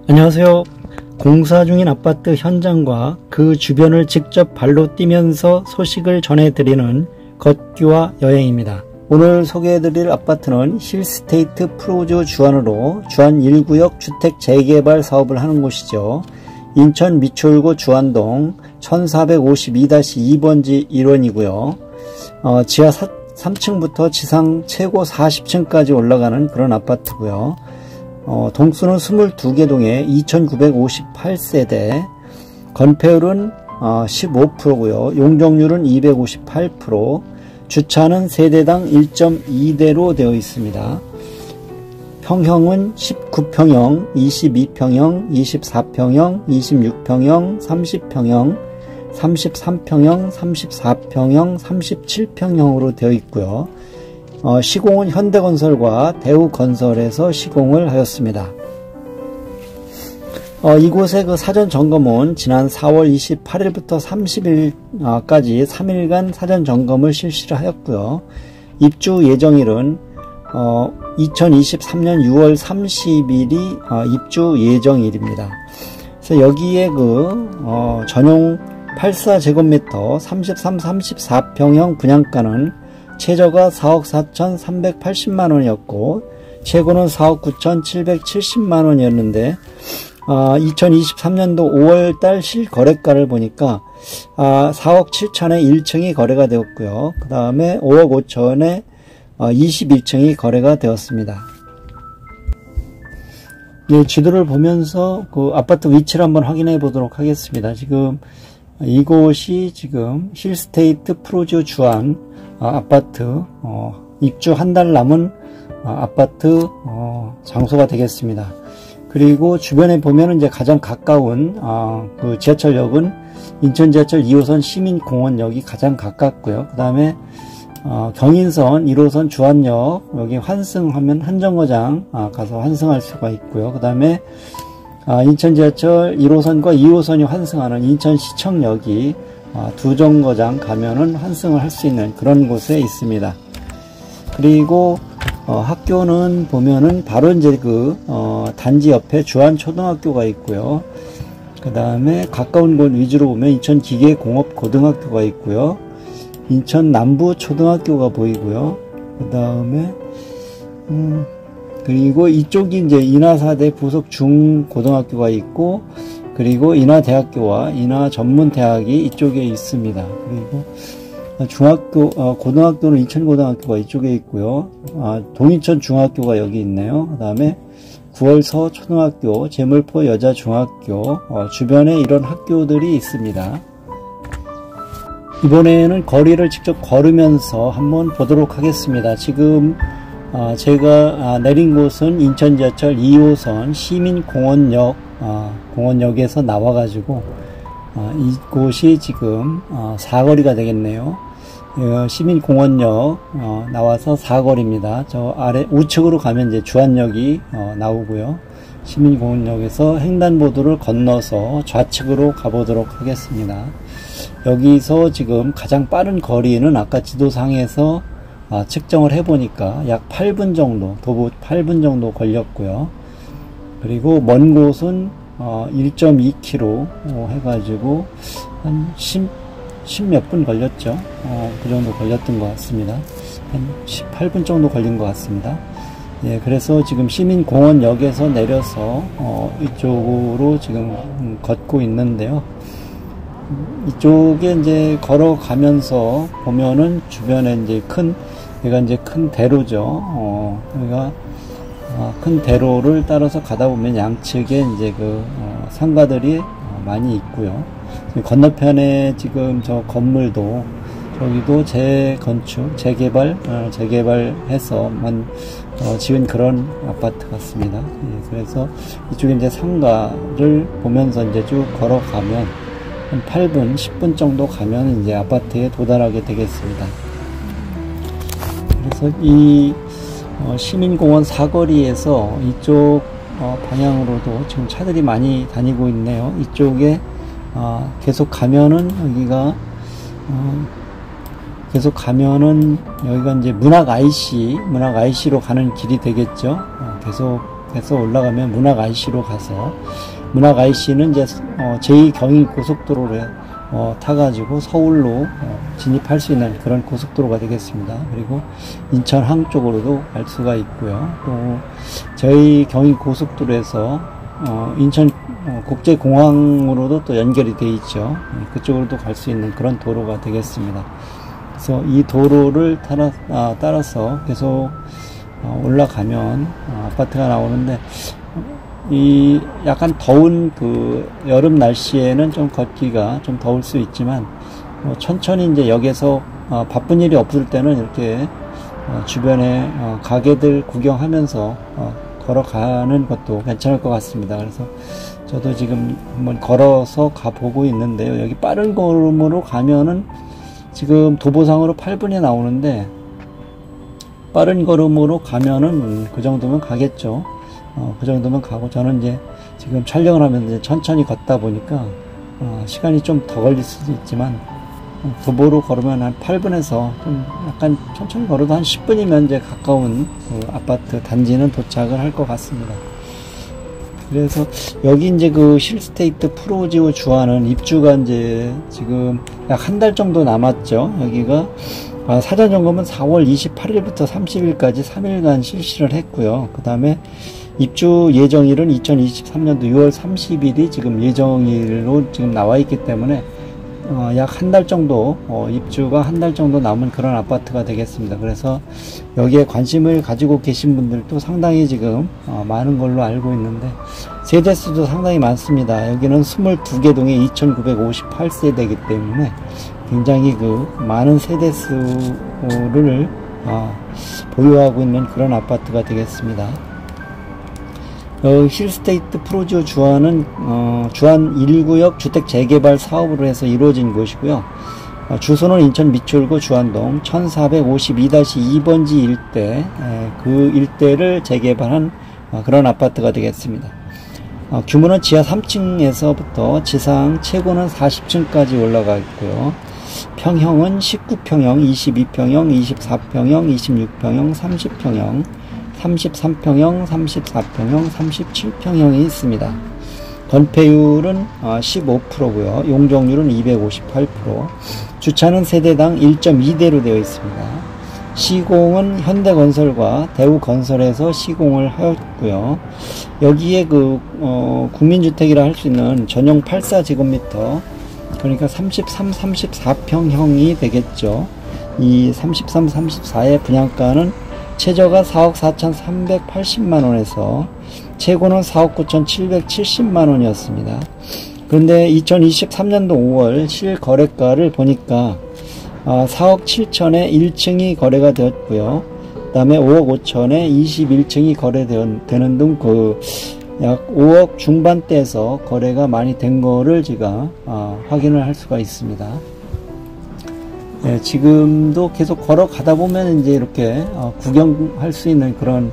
안녕하세요. 공사 중인 아파트 현장과 그 주변을 직접 발로 뛰면서 소식을 전해드리는 걷기와 여행입니다. 오늘 소개해드릴 아파트는 힐스테이트 프로조 주안으로 주안 1구역 주택 재개발 사업을 하는 곳이죠. 인천 미추홀구 주안동 1452-2번지 1원이고요. 지하 3층부터 지상 최고 40층까지 올라가는 그런 아파트고요. 동수는 22개 동에 2958세대, 건폐율은 15%고요. 용적률은 258%, 주차는 세대당 1.2대로 되어 있습니다. 평형은 19평형, 22평형, 24평형, 26평형, 30평형, 33평형, 34평형, 37평형으로 되어 있고요. 시공은 현대건설과 대우건설에서 시공을 하였습니다. 이곳의 그 사전점검은 지난 4월 28일부터 30일까지 3일간 사전점검을 실시를 하였고요. 입주 예정일은 2023년 6월 30일이 입주 예정일입니다. 그래서 여기에 전용 84제곱미터 33, 34평형 분양가는 최저가 4억 4,380만원이었고 최고는 4억 9,770만원이었는데 2023년도 5월달 실거래가를 보니까 4억 7천에 1층이 거래가 되었고요. 그 다음에 5억 5천에 21층이 거래가 되었습니다. 이 지도를 보면서 그 아파트 위치를 한번 확인해 보도록 하겠습니다. 지금 이곳이 지금 힐스테이트 프로조 주안 아파트 입주 한 달 남은 아파트 장소가 되겠습니다. 그리고 주변에 보면은 이제 가장 가까운 그 지하철역은 인천 지하철 2호선 시민공원역이 가장 가깝고요. 그 다음에 경인선 1호선 주안역 여기 환승하면 한정거장 가서 환승할 수가 있고요. 그 다음에 인천 지하철 1호선과 2호선이 환승하는 인천시청역이 두 정거장 가면은 환승을 할 수 있는 그런 곳에 있습니다. 그리고 학교는 보면은 바로 이제 단지 옆에 주안초등학교가 있고요. 그 다음에 가까운 곳 위주로 보면 인천기계공업고등학교가 있고요. 인천 남부초등학교가 보이고요. 그 다음에 그리고 이쪽이 이제 인하사대 부속 중고등학교가 있고, 그리고 인하대학교와 인하전문대학이 이쪽에 있습니다. 그리고 고등학교는 인천고등학교가 이쪽에 있고요. 동인천 중학교가 여기 있네요. 그 다음에 구월서 초등학교, 제물포 여자중학교, 주변에 이런 학교들이 있습니다. 이번에는 거리를 직접 걸으면서 한번 보도록 하겠습니다. 지금 제가 내린 곳은 인천 지하철 2호선 공원역에서 나와가지고 이곳이 지금 사거리가 되겠네요. 시민공원역 나와서 사거리입니다. 저 아래 우측으로 가면 이제 주안역이 나오고요. 시민공원역에서 횡단보도를 건너서 좌측으로 가보도록 하겠습니다. 여기서 지금 가장 빠른 거리는 아까 지도상에서 측정을 해보니까 약 8분 정도, 도보 8분 정도 걸렸고요. 그리고 먼 곳은 1.2km 해가지고 한 10몇 분 걸렸죠. 그 정도 걸렸던 것 같습니다. 한 18분 정도 걸린 것 같습니다. 예, 그래서 지금 시민공원역에서 내려서 이쪽으로 지금 걷고 있는데요. 이쪽에 이제 걸어가면서 보면은 주변에 이제 여기가 이제 큰 대로죠. 여기가 큰 대로를 따라서 가다 보면 양측에 이제 상가들이 많이 있고요. 건너편에 지금 저 건물도 저기도 재개발해서만 지은 그런 아파트 같습니다. 예, 그래서 이쪽에 이제 상가를 보면서 이제 쭉 걸어가면 한 8분, 10분 정도 가면 이제 아파트에 도달하게 되겠습니다. 그래서 이 시민공원 사거리에서 이쪽 방향으로도 지금 차들이 많이 다니고 있네요. 이쪽에 계속 가면은 여기가 여기가 이제 문학 IC로 가는 길이 되겠죠. 계속 해서 올라가면 문학 IC로 가서, 문학 IC는 이제 제2경인 고속도로를 타가지고 서울로 진입할 수 있는 그런 고속도로가 되겠습니다. 그리고 인천항 쪽으로도 갈 수가 있고요. 또 저희 경인 고속도로에서 인천 국제공항으로도 또 연결이 돼 있죠. 그쪽으로도 갈 수 있는 그런 도로가 되겠습니다. 그래서 이 도로를 따라서 계속 올라가면 아파트가 나오는데, 이 약간 더운 그 여름 날씨에는 좀 걷기가 좀 더울 수 있지만, 천천히 이제 역에서 바쁜 일이 없을 때는 이렇게 주변에 가게들 구경하면서 걸어가는 것도 괜찮을 것 같습니다. 그래서 저도 지금 한번 걸어서 가보고 있는데요. 여기 빠른 걸음으로 가면은 지금 도보상으로 8분이 나오는데, 빠른 걸음으로 가면은 그 정도면 가겠죠. 그 정도면 가고, 저는 이제 지금 촬영을 하면서 이제 천천히 걷다 보니까 시간이 좀 더 걸릴 수도 있지만, 도보로 걸으면 한 8분에서 좀 약간 천천히 걸어도 한 10분이면 이제 가까운 그 아파트 단지는 도착을 할 것 같습니다. 그래서 여기 이제 그 힐스테이트 프로지오 주안은 입주가 이제 지금 약 한 달 정도 남았죠. 여기가 사전 점검은 4월 28일부터 30일까지 3일간 실시를 했고요. 그 다음에 입주 예정일은 2023년도 6월 30일이 지금 예정일로 지금 나와 있기 때문에 약 한 달 정도, 입주가 한 달 정도 남은 그런 아파트가 되겠습니다. 그래서 여기에 관심을 가지고 계신 분들도 상당히 지금 많은 걸로 알고 있는데, 세대수도 상당히 많습니다. 여기는 22개 동에 2958세대이기 때문에 굉장히 그 많은 세대수를 보유하고 있는 그런 아파트가 되겠습니다. 힐스테이트 프로지오 주안은 주안 1구역 주택 재개발 사업으로 해서 이루어진 곳이고요. 주소는 인천 미추홀구 주안동 1452-2번지 일대, 그 일대를 재개발한 그런 아파트가 되겠습니다. 규모는 지하 3층에서부터 지상 최고는 40층까지 올라가 있고요. 평형은 19평형, 22평형, 24평형, 26평형, 30평형, 33평형, 34평형, 37평형이 있습니다. 건폐율은 15%고요. 용적률은 258%. 주차는 세대당 1.2대로 되어 있습니다. 시공은 현대건설과 대우건설에서 시공을 하였고요. 여기에 그 국민주택이라 할 수 있는 전용 84제곱미터, 그러니까 33, 34평형이 되겠죠. 이 33, 34의 분양가는 최저가 4억 4,380만원에서 최고는 4억 9,770만원이었습니다. 그런데 2023년도 5월 실거래가를 보니까 4억 7천에 1층이 거래가 되었고요. 그 다음에 5억 5천에 21층이 거래되는 등 그 약 5억 중반대에서 거래가 많이 된 거를 제가 확인을 할 수가 있습니다. 네, 지금도 계속 걸어가다 보면 이제 이렇게 구경할 수 있는 그런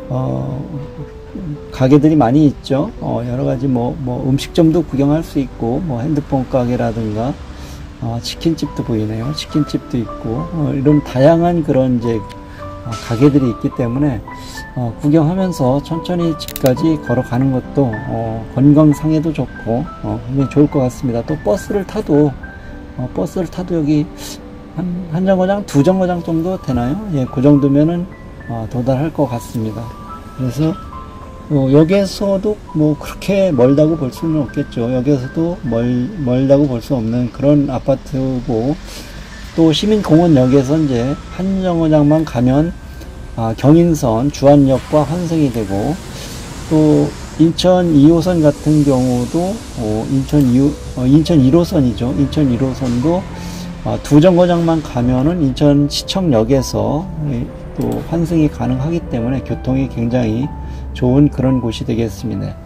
가게들이 많이 있죠. 여러 가지 뭐 음식점도 구경할 수 있고, 뭐 핸드폰 가게라든가 치킨집도 보이네요. 치킨집도 있고, 이런 다양한 그런 이제 가게들이 있기 때문에 구경하면서 천천히 집까지 걸어가는 것도 건강상에도 좋고 굉장히 좋을 것 같습니다. 또 버스를 타도 여기 한 정거장, 두 정거장 정도 되나요? 예, 그 정도면은 도달할 것 같습니다. 그래서 여기에서도 뭐 그렇게 멀다고 볼 수는 없겠죠. 여기에서도 멀다고 볼 수 없는 그런 아파트고, 또 시민공원역에서 이제 한 정거장만 가면 경인선 주안역과 환승이 되고, 또 인천 2호선 같은 경우도 인천 1호선이죠. 인천 1호선도 두 정거장만 가면은 인천시청역에서 또 환승이 가능하기 때문에 교통이 굉장히 좋은 그런 곳이 되겠습니다.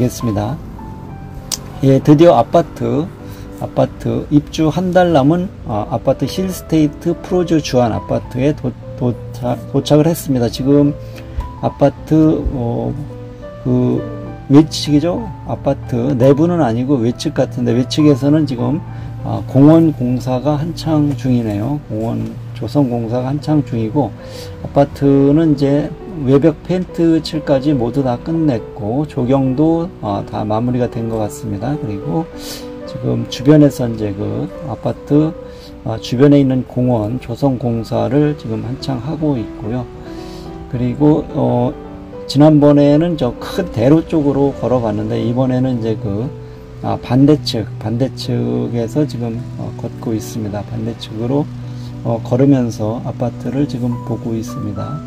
예, 드디어 아파트 입주 한 달 남은 아파트 힐스테이트 프로지오 주안 아파트에 도착을 했습니다. 지금 아파트 그 외측이죠. 아파트 내부는 아니고 외측 같은데, 외측에서는 지금 공원 공사가 한창 중이네요. 공원 조성 공사가 한창 중이고, 아파트는 이제 외벽 페인트 칠까지 모두 다 끝냈고 조경도 다 마무리가 된 것 같습니다. 그리고 지금 주변에서 이제 그 아파트 주변에 있는 공원 조성 공사를 지금 한창 하고 있고요. 그리고 지난번에는 저 큰 대로 쪽으로 걸어갔는데 이번에는 이제 그 반대측에서 지금 걷고 있습니다. 반대측으로 걸으면서 아파트를 지금 보고 있습니다.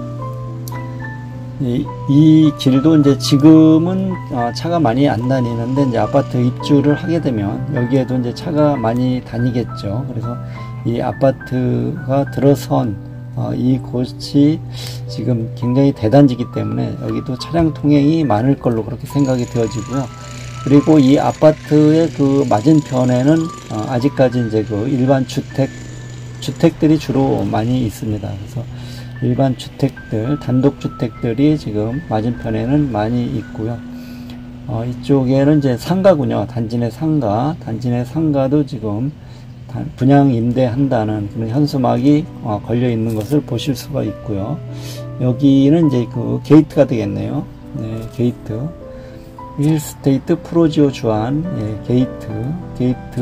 이 길도 이제 지금은 차가 많이 안 다니는데 이제 아파트 입주를 하게 되면 여기에도 이제 차가 많이 다니겠죠. 그래서 이 아파트가 들어선 이 곳이 지금 굉장히 대단지기 때문에 여기도 차량 통행이 많을 걸로 그렇게 생각이 되어지고요. 그리고 이 아파트의 그 맞은편에는 아직까지 이제 그 일반 주택들이 주로 많이 있습니다. 그래서 일반 주택들, 단독주택들이 지금 맞은편에는 많이 있고요. 이쪽에는 이제 상가군요. 단지 내 상가도 지금 분양 임대한다는 그런 현수막이 걸려 있는 것을 보실 수가 있고요. 여기는 이제 그 게이트가 되겠네요. 네, 게이트. 힐스테이트 프로지오 주안, 게이트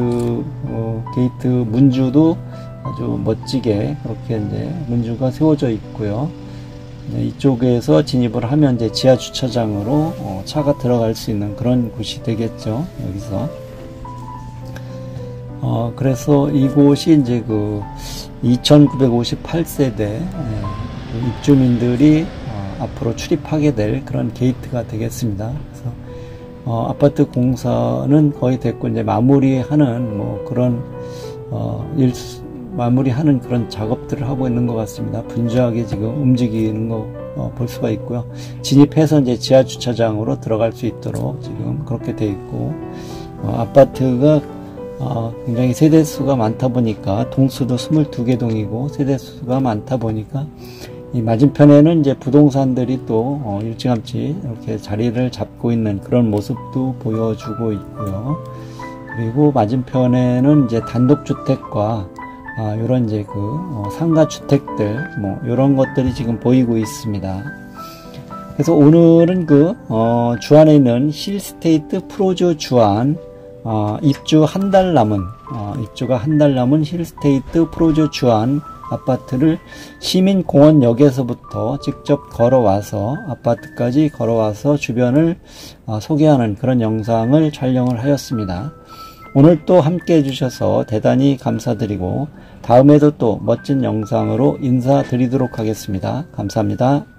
문주도 아주 멋지게 그렇게 이제 문주가 세워져 있고요. 네, 이쪽에서 진입을 하면 이제 지하 주차장으로 차가 들어갈 수 있는 그런 곳이 되겠죠. 여기서. 그래서 이곳이 이제 그 2958세대 입주민들이 앞으로 출입하게 될 그런 게이트가 되겠습니다. 그래서 아파트 공사는 거의 됐고 이제 마무리하는 뭐 그런 마무리하는 그런 작업들을 하고 있는 것 같습니다. 분주하게 지금 움직이는 거 볼 수가 있고요. 진입해서 이제 지하 주차장으로 들어갈 수 있도록 지금 그렇게 돼 있고 아파트가 굉장히 세대수가 많다 보니까 동수도 22개 동이고 세대수가 많다 보니까 이 맞은편에는 이제 부동산들이 또 일찌감치 이렇게 자리를 잡고 있는 그런 모습도 보여주고 있고요. 그리고 맞은편에는 이제 단독주택과 요런 이제 그 상가주택들 뭐 요런 것들이 지금 보이고 있습니다. 그래서 오늘은 그 주안에 있는 힐스테이트 프로지오 주안 입주가 한 달 남은 힐스테이트 프로지오 주안 아파트를 시민공원역에서부터 직접 걸어와서 아파트까지 걸어와서 주변을 소개하는 그런 영상을 촬영을 하였습니다. 오늘 또 함께 해주셔서 대단히 감사드리고 다음에도 또 멋진 영상으로 인사드리도록 하겠습니다. 감사합니다.